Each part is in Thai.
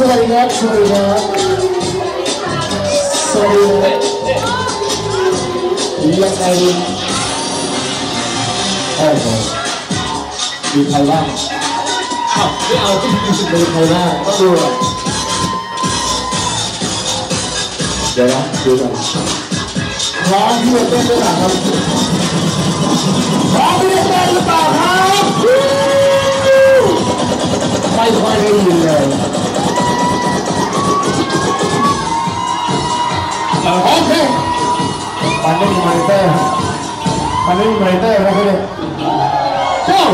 วัสดีครับสวัสดีครับสวัสดียังไงโอ้โหมีใครบ้างอ้าวไม่เอามีใครบ้างต้องดูเดี๋ยวนะดูก่อนพร้อมที่จะเต้นด้วยครับพร้อมที่จะเต้นหรือเปล่าครับไม่ค่อยได้ยินเลยโอเคมันไม่มีมอนิเตอร์นะคุณเนี่ยเจ้า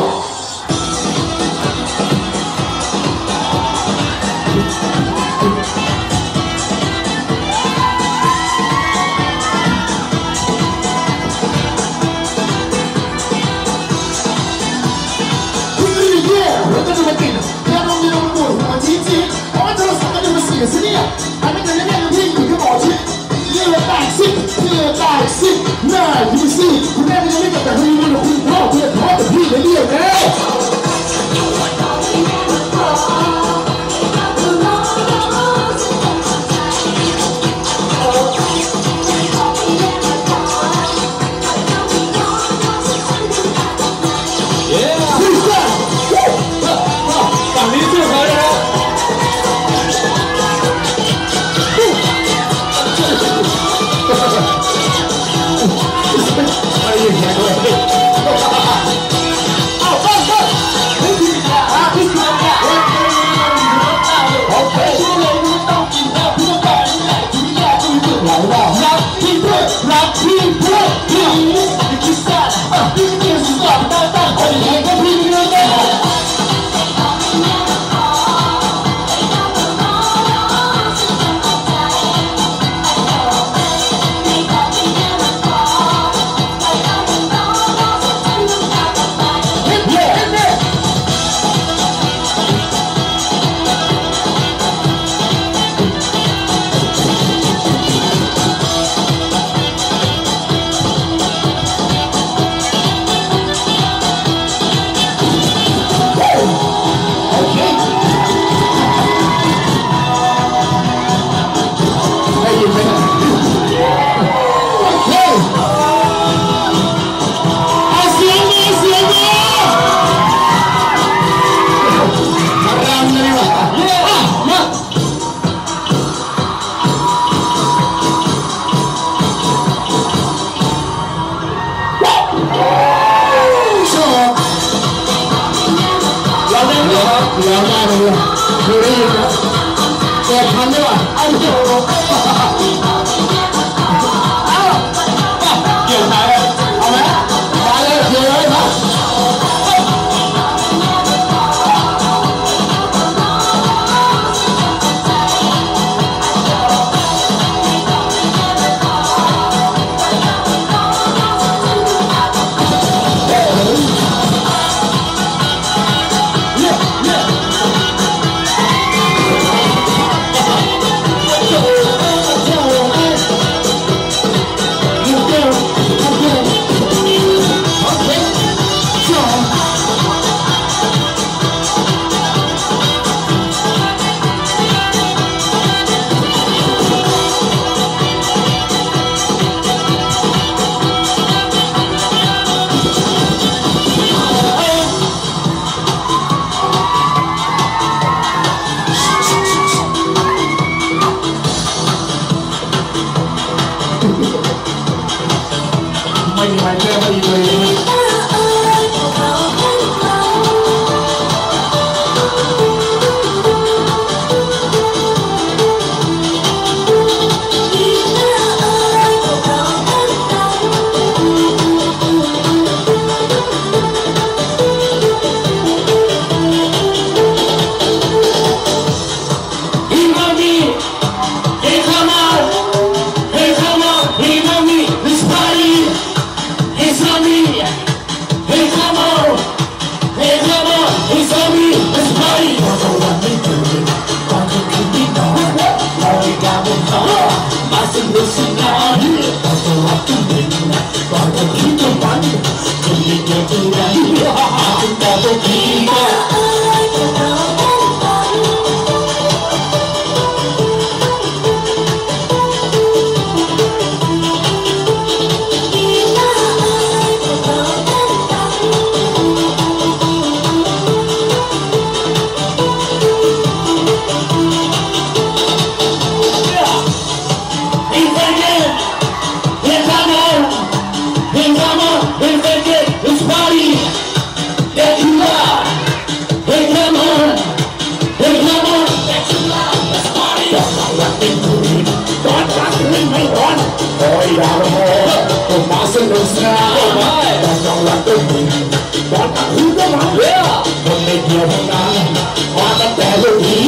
นุกสนานแต่จังหวะก็มีบอกกับคุณก็มาคนไม่เกี่ยวทั้งนั้นมาตั้งแต่เรื่องนี้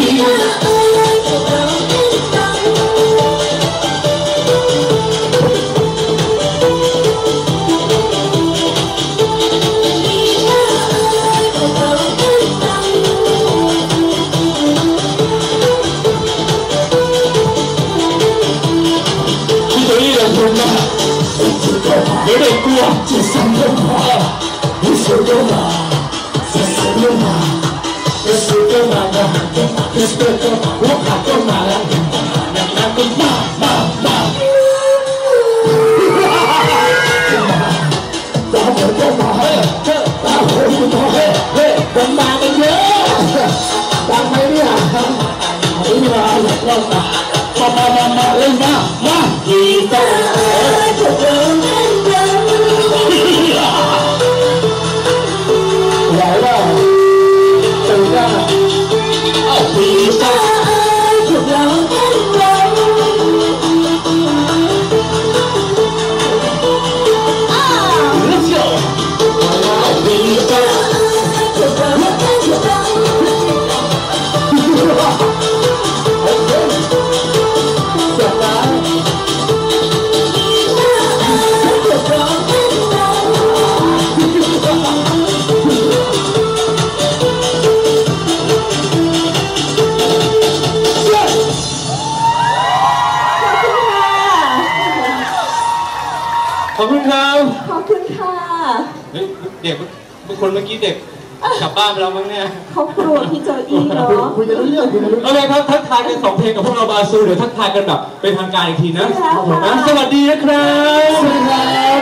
เด็กกลัวจะสั่งลงมาจะสั่งลงมาจะสั่งลงมาจะสั่งลงมาจะสั่งลงมาหัวขาดก็มาแล้วนั่งก็มาตาผมก็มาตาผมก็มาผมมากันเยอะดังไหมเนี่ยนี่มาเล่นมาเล่นมากีตาร์ไหวป่ะตื่นได้เอาปีตาถูกแล้วlet's go เอาปีตาถูกแล้วขอบคุณครับขอบคุณค่ะเด็กบางคนเมื่อกี้เด็กกลับบ้านไปแล้วมั้งเนี่ยเขากลัวพี่โจอี้เนาะคุยจะรู้เรื่องโอเคครับทักทายกัน2 เพลงกับพวกเราบาซูเดี๋ยวทักทายกันแบบเป็นทางการอีกทีนะสวัสดีนะครับสวัสดีครับ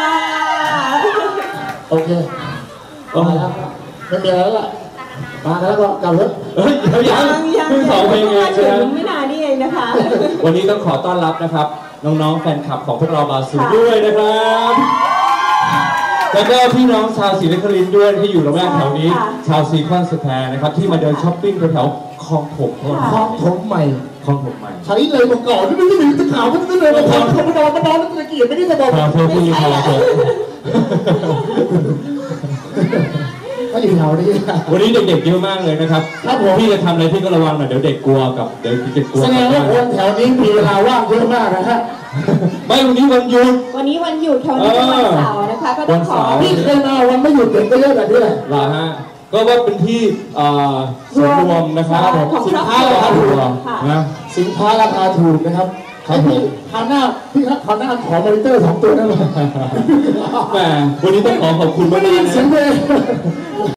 โอเคมาแล้วไม่มีอะไรแล้วล่ะมาแล้วก็กลับรถยังเพิ่ง2 เพลงเองไม่นานนี่เองนะคะวันนี้ต้องขอต้อนรับนะครับน้องๆแฟนคลับของพวกเราบาซูด้วยนะครับแล้วก็พี่น้องชาวศรีนครินทร์ด้วยที่อยู่ระแวกแถวนี้ชาวซีคอนสแควร์นะครับที่มาเดินช้อปปิ้งแถวคลองถมใหม่ใช้เลยมาก่อนไม่ได้ตะขาวไม่ได้เลยมาก่อนมาดอนตะเกียบไม่ได้จะบอกเธอพูดยังไงก็อยู่แถวนี้วันนี้เด็กๆเยอะมากเลยนะครับพี่จะทำอะไรพี่ก็ระวังหน่อยเดี๋ยวเด็กกลัวกับเดี๋ยวเด็กกลัวแสดงว่าคนแถวนี้มีเวลาว่างเยอะมากนะฮะไม่วันนี้วันหยุดแถวนี้วันเสาร์นะคะก็ต้องขอพี่เคยมาวันไม่หยุดเด็กก็เยอะแบบนี้แหละเหรอฮะก็ว่าเป็นที่ส่วนรวมนะครับสินค้าราคาถูกนะสินค้าราคาถูกนะครับพี่คราวหน้าขอมอนิเตอร์2 ตัวนั่นแหละแหมวันนี้ต้องขอบคุณมากเลย